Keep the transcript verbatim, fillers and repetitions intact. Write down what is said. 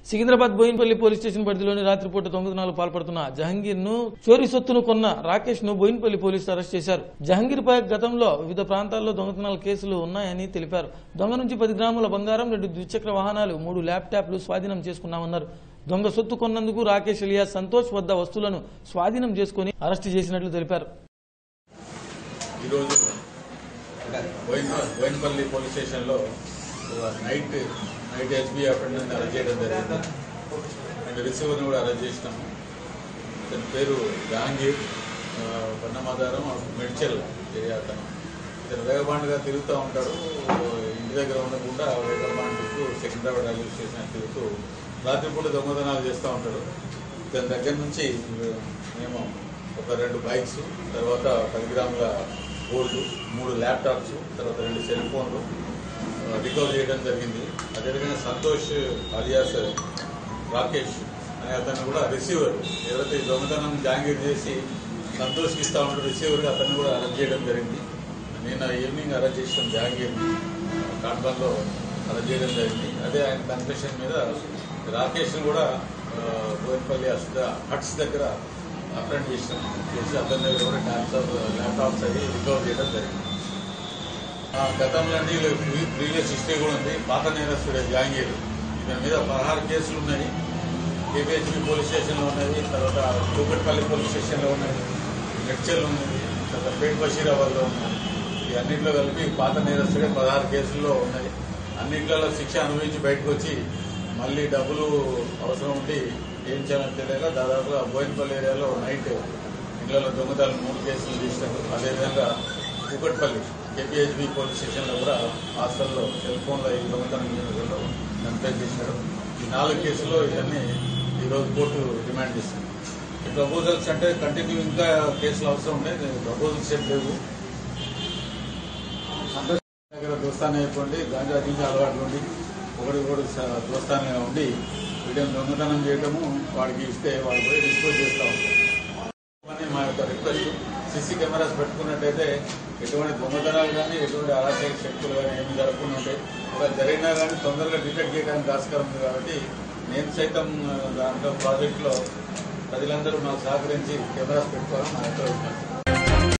Secunderabad Boinapalli police station పరిధిలోని రాత్రిపూట దొంగతనాలు పాల్పడుతున్న జహంగీర్ ను చోరీ సొత్తును కొన్న రాకేష్ ను బోయినపల్లి పోలీసులు అరెస్ట్ చేశారు. జహంగీర్ పై గతంలో వివిధ ప్రాంతాల్లో దొంగతనాల కేసులు ఉన్నాయని తెలిపారు. దొంగ నుంచి పది గ్రాముల బంగారం, రెండు ద్విచక్ర వాహనాలు, మూడు ల్యాప్టాప్లు స్వాధీనం చేసుకున్నామన్నారు. దొంగ సొత్తు కొన్నందుకు రాకేష్ ఇలియాస్ సంతోష్ వద్ద వస్తువులను స్వాధీనం చేసుకుని అరెస్టు చేసినట్లు తెలిపారు. బోయినపల్లి పోలీస్ స్టేషన్ లో night night SB attendant arrest చేయడం జరిగింది. అండ్ రిసీవర్ని కూడా అరెస్ట్ చేసినాము. తన పేరు జహాంగీర్, పన్నమాధారం, మెడ్చల్ ఏరియా. అతను ఇతను వేగబాండ్గా తిరుగుతూ ఉంటాడు. ఇంటి దగ్గర ఉండకుండా వేగబాండ్కు సికింద్రాబాద్ రైల్వే స్టేషన్ తిరుగుతూ రాత్రిపూట దొంగతనాలు చేస్తూ ఉంటాడు. ఇతని దగ్గర నుంచి మేము ఒక రెండు బైక్స్, తర్వాత పది గ్రాముల గోల్డ్, మూడు ల్యాప్టాప్స్, తర్వాత రెండు సెల్ ఫోన్లు రికవర్ చేయడం జరిగింది. అదేవిధంగా సంతోష్ అలియాస్ రాకేష్ అనే అతను కూడా రిసీవర్, ఎవరైతే దొంగతనం జాంగీర్ చేసి సంతోష్కి ఇస్తా ఉంటాడు రిసీవర్గా, అతన్ని కూడా అరెస్ట్ చేయడం జరిగింది. నిన్న ఈవినింగ్ అరెస్ట్ చేసిన జాంగీర్ కాన్పన్లో అరెస్ట్ చేయడం జరిగింది. అదే ఆయన కన్ఫెషన్ మీద రాకేష్ని కూడా బోయినపల్లి హట్స్ దగ్గర అప్రెంట్ చేసినాం. చేసి అతని దగ్గర కూడా ల్యాప్టాప్ ల్యాప్టాప్స్ అవి రికవర్ చేయడం జరిగింది. గతంలో ప్రీవియస్ హిస్టరీ కూడా ఉంది. పాత నేరస్తుడే జహాంగీర్. దీని మీద పదహారు కేసులు ఉన్నాయి. కేపీహెచ్బీ పోలీస్ స్టేషన్లో ఉన్నాయి, తర్వాత కూకట్పల్లి పోలీస్ స్టేషన్లో ఉన్నాయి, మెడ్చల్ ఉన్నది, తర్వాత పేట్ బషీరాబాద్లో ఉన్నాయి. ఈ అన్నింటిలో కలిపి పాత నేరస్తుడే పదహారు కేసుల్లో ఉన్నాయి. అన్నింటిలో శిక్ష అనుభవించి బయటకు వచ్చి మళ్ళీ డబ్బులు అవసరం ఉండి ఏం చేయాలని తెలియక దాదాపుగా బోయినపల్లి ఏరియాలో నైట్ ఇళ్లలో దొంగతనాలు మూడు కేసులు తీసినారు. అదేవిధంగా కూకట్పల్లి కేపీహెచ్బీ పోలీస్ స్టేషన్లో కూడా హాస్టల్లో సెల్ ఫోన్లో ఈ దొంగతనం కేసుల్లో కన్ఫైన్ చేశారు. ఈ నాలుగు కేసుల్లో ఇవన్నీ ఈరోజు కోర్టు డిమాండ్ చేస్తుంది. ఈ ప్రపోజల్స్ అంటే కంటిన్యూ ఇంకా కేసులు అవసరం ఉన్నాయి. ప్రపోజల్స్ ఏం లేవు. దగ్గర దోస్తానే అయిపోండి, గాంజా గింజా అలవాట్లు ఉండి ఒకటి కూడా దోస్తానే ఉండి వీడియో దొంగతనం చేయడము, వాడికి ఇస్తే వాడు పోయి డిస్పోజ్ చేస్తూ ఉంటారు. మా యొక్క రిక్వెస్ట్, సీసీ కెమెరాస్ పెట్టుకున్నట్టయితే ఎటువంటి దొంగతనాలు కానీ ఎటువంటి అరాచక శక్తులు కానీ ఏమి జరగకుండా ఉంటాయి. ఇలా జరిగినా కానీ తొందరగా డిటెక్ట్ చేయడానికి ఆస్కారం ఉంది. కాబట్టి నేను సైతం దాంట్లో ప్రాజెక్టులో ప్రజలందరూ నాకు సహకరించి కెమెరాస్ పెట్టుకోవాలని నా యొక్క